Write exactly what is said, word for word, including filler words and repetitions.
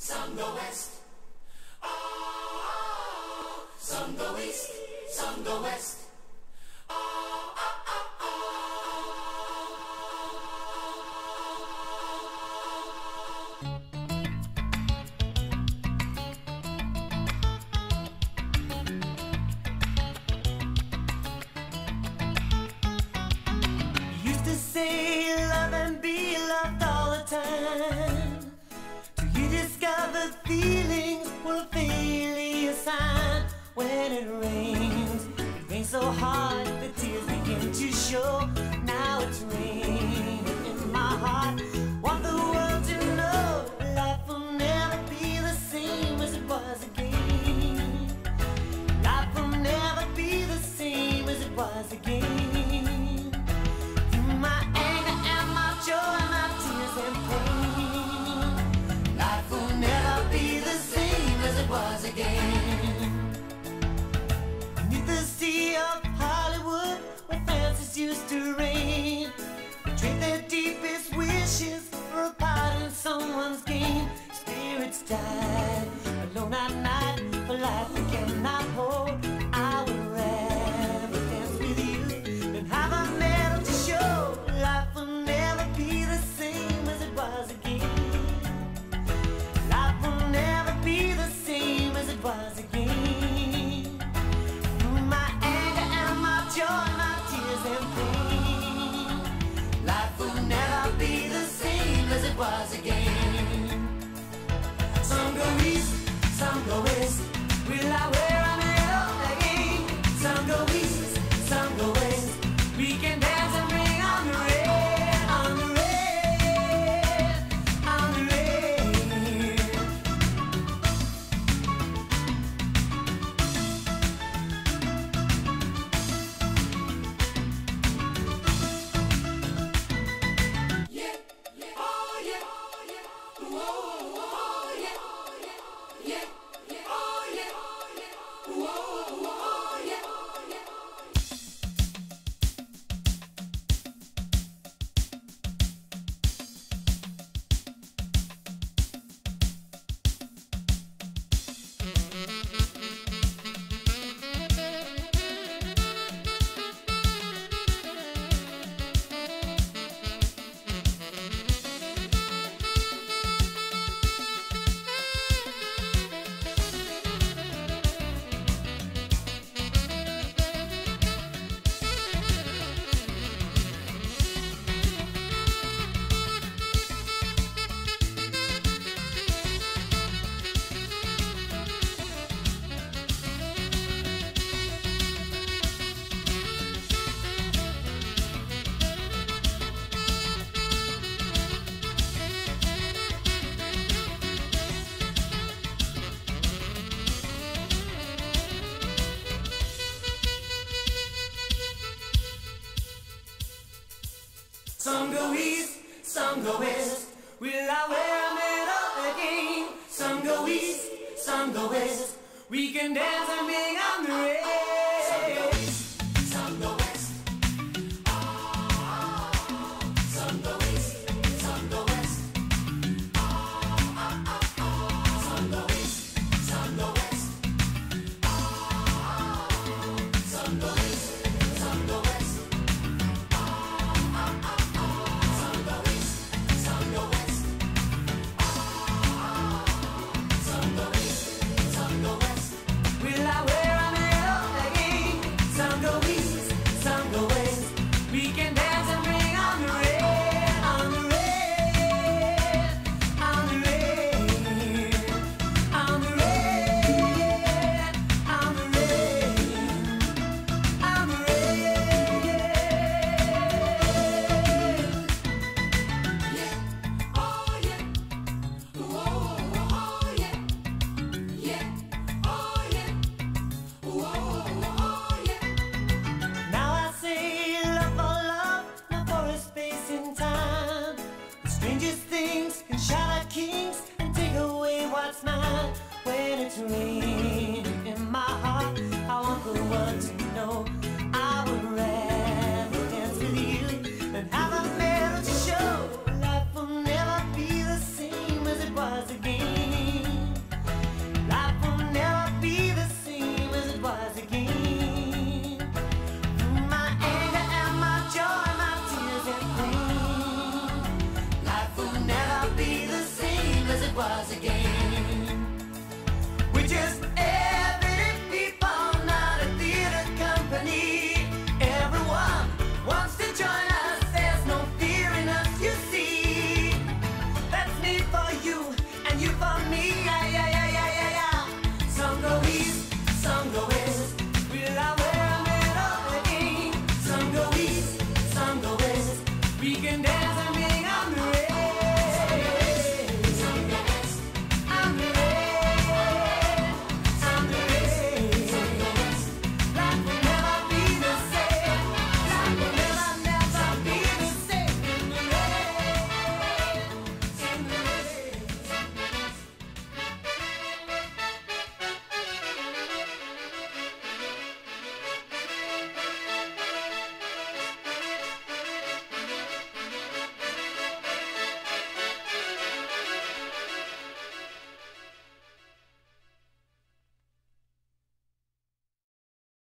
some go west. Oh, some go east, some go west. Say love and be loved all the time, till you discover feelings will fail you a sign. When it rains, it rains so hard the tears begin to show. Now it's raining in my heart. Want the world to know life will never be the same as it was again. Life will never be the same as it was again. My anger and my joy, my tears and pain, life will never be the same as it was again. Beneath the sea of Hollywood, where fancies used to reign, they trade their deepest wishes for a part in someone's game. Spirits died alone at night for life we cannot hold. I would rather dance with you than have a medal to show. Life will never be the same as it was again. Life will never be the same as it was again. My anger and my joy, my tears and pain, life will never be the same as it was again. Some go east, some go west. Will I wear a medal again? Some go east, some go west. We can dance and bring on the rain, on the rain, on the rain. Yeah, yeah, oh yeah, oh yeah, whoa, oh yeah, yeah, yeah, oh yeah, whoa, oh yeah. Some go east, some go west. Will I wear a medal again? Some go east, some go west. We can dance and bring on the rain. Some go east, some go west. Oh, some go east, some go west. Oh, oh, oh, oh. Some go east, some go west. Oh, some go east, some go west. Will I wear a medal again? Some go east, some go west. We can dance and bring on the rain, on the rain, on the rain, on the rain, on the rain, on the rain. Yeah, oh yeah, whoa, oh yeah, yeah. Now I say love for love, not for a space and time. The strangest things can shatter kings and take away what's mine. When it's raining in my heart, I want the world to know I would rather dance with you than have a medal to show. Life will never be the same as it was again. was again.